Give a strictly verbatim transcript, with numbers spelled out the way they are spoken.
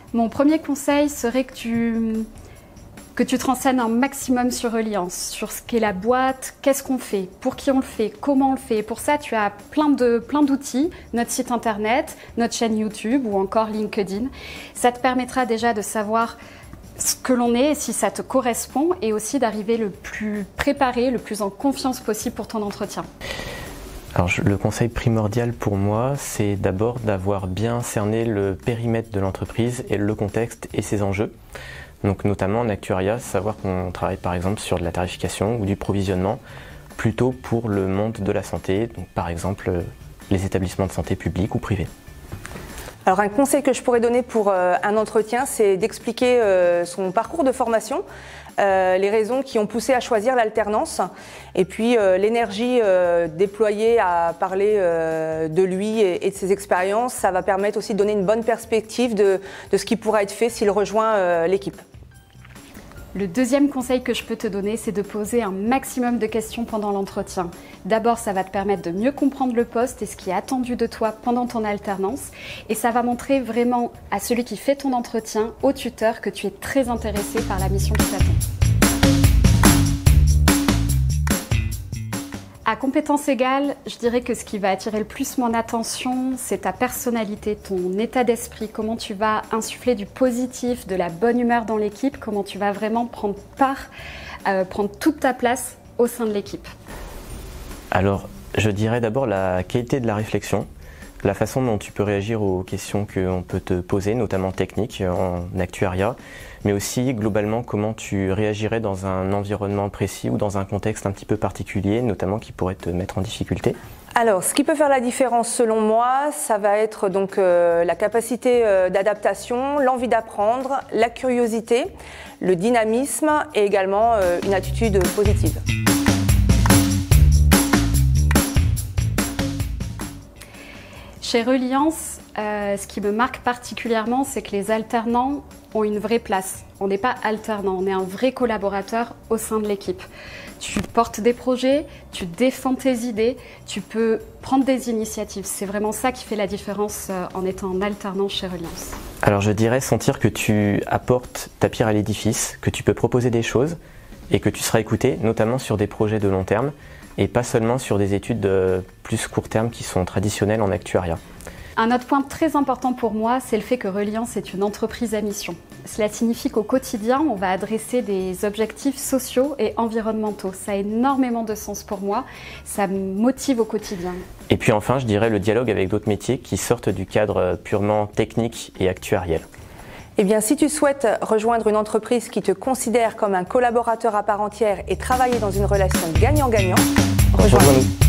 Mon premier conseil serait que tu, que tu te renseignes un maximum sur Reliance, sur ce qu'est la boîte, qu'est-ce qu'on fait, pour qui on le fait, comment on le fait. Pour ça, tu as plein de, plein d'outils, notre site internet, notre chaîne YouTube ou encore LinkedIn. Ça te permettra déjà de savoir ce que l'on est et si ça te correspond, et aussi d'arriver le plus préparé, le plus en confiance possible pour ton entretien. Alors, je, le conseil primordial pour moi, c'est d'abord d'avoir bien cerné le périmètre de l'entreprise et le contexte et ses enjeux. Donc notamment en actuariat, savoir qu'on travaille par exemple sur de la tarification ou du provisionnement, plutôt pour le monde de la santé, donc par exemple les établissements de santé publics ou privés. Alors un conseil que je pourrais donner pour euh, un entretien, c'est d'expliquer euh, son parcours de formation, euh, les raisons qui ont poussé à choisir l'alternance, et puis euh, l'énergie euh, déployée à parler euh, de lui et, et de ses expériences. Ça va permettre aussi de donner une bonne perspective de, de ce qui pourra être fait s'il rejoint euh, l'équipe. Le deuxième conseil que je peux te donner, c'est de poser un maximum de questions pendant l'entretien. D'abord, ça va te permettre de mieux comprendre le poste et ce qui est attendu de toi pendant ton alternance. Et ça va montrer vraiment à celui qui fait ton entretien, au tuteur, que tu es très intéressé par la mission qui t'attend. À compétences égales, je dirais que ce qui va attirer le plus mon attention, c'est ta personnalité, ton état d'esprit, comment tu vas insuffler du positif, de la bonne humeur dans l'équipe, comment tu vas vraiment prendre part, euh, prendre toute ta place au sein de l'équipe. Alors, je dirais d'abord la qualité de la réflexion, la façon dont tu peux réagir aux questions qu'on peut te poser, notamment techniques en actuariat, mais aussi globalement comment tu réagirais dans un environnement précis ou dans un contexte un petit peu particulier, notamment qui pourrait te mettre en difficulté. Alors, ce qui peut faire la différence selon moi, ça va être donc euh, la capacité euh, d'adaptation, l'envie d'apprendre, la curiosité, le dynamisme et également euh, une attitude positive. Chez Reliance, euh, ce qui me marque particulièrement, c'est que les alternants ont une vraie place. On n'est pas alternant, on est un vrai collaborateur au sein de l'équipe. Tu portes des projets, tu défends tes idées, tu peux prendre des initiatives. C'est vraiment ça qui fait la différence euh, en étant en alternance chez Reliance. Alors je dirais sentir que tu apportes ta pierre à l'édifice, que tu peux proposer des choses et que tu seras écouté, notamment sur des projets de long terme et pas seulement sur des études de plus court terme qui sont traditionnelles en actuariat. Un autre point très important pour moi, c'est le fait que Reliance est une entreprise à mission. Cela signifie qu'au quotidien, on va adresser des objectifs sociaux et environnementaux. Ça a énormément de sens pour moi, ça me motive au quotidien. Et puis enfin, je dirais le dialogue avec d'autres métiers qui sortent du cadre purement technique et actuariel. Eh bien, si tu souhaites rejoindre une entreprise qui te considère comme un collaborateur à part entière et travailler dans une relation gagnant-gagnant, rejoins-nous.